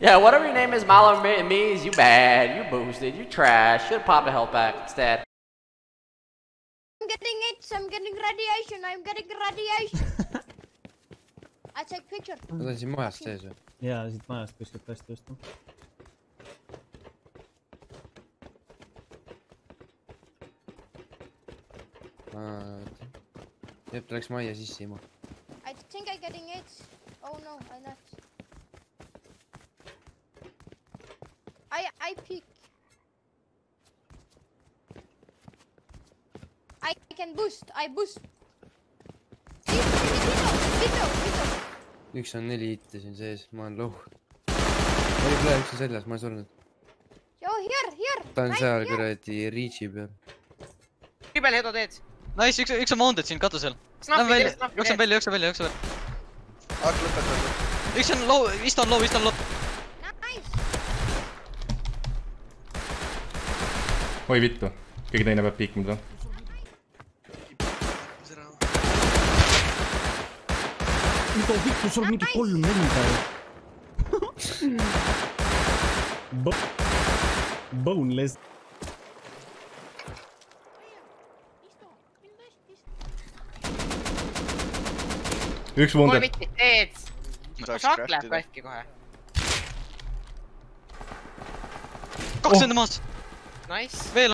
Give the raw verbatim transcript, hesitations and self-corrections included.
Yeah, whatever your name is, Malo means you bad, you boosted, you trash. Should pop a health pack instead. I'm getting it. I'm getting radiation. I'm getting radiation. I take picture. Nad on siin majast sees või? Jaa, siit majast kuskilt hästi just. Jepp läks majja sisse ima. I think I'm getting it. Oh no, I left. I I peek. I can boost. I boost. Vito, Vito. Üks on neli hitti siin sees, ma olen low. Oli üle, üks on seljas, ma ei surnud. Yo, here, here. Ta on seal kuradi reach'i peal. Kui palju Edo teed? Nice, üks, üks on mounted siin katusel. Lähme välja, jooksen välja, jooksen välja, jooksen välja. Aeg lõpetatud. Üks on low, vist on low, vist on low. Nice. Oi vittu, keegi teine peab piikma teda. Mida vittu, sul on mingi kolm venda. Boneless. Üks wounded. Kolm hitti teed. Saak läheb katki kohe. Kaks enda maas. Nice. Veel